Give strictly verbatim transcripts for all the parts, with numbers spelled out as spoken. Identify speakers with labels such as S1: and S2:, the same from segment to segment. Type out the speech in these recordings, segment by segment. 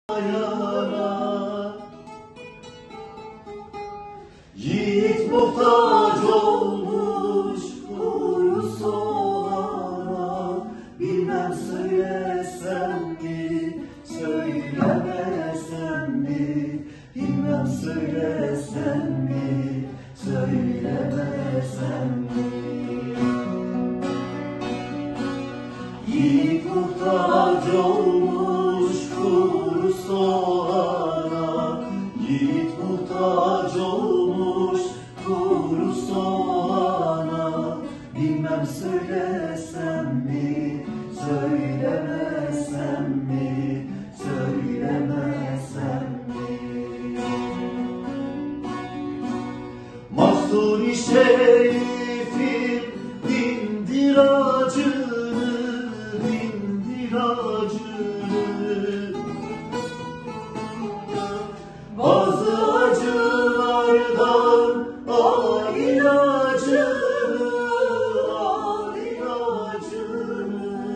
S1: yana. Yiğit muhtaç olmuş kuyusu olana. Bilmem söylesem mi, söylemesem mi? Bilmem söylesem mi, söylemesem mi? Yiğit muhtaç olmuş kuru soğana. Yiğit muhtaç olmuş kuru soğana. Bilmem söylesem mi, söylemesem mi, söylemesem mi? Mahzun-i Şerif'in dindir acını, dindir acını. Bazı acılardan al ilacını, al ilacını.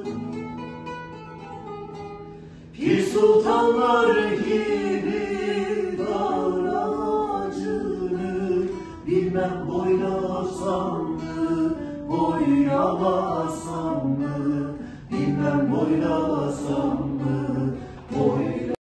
S1: Pir sultanlar gibi davran acını. Bilmem boylasam mı, boylamasam mı? Bilmem boylasam mı,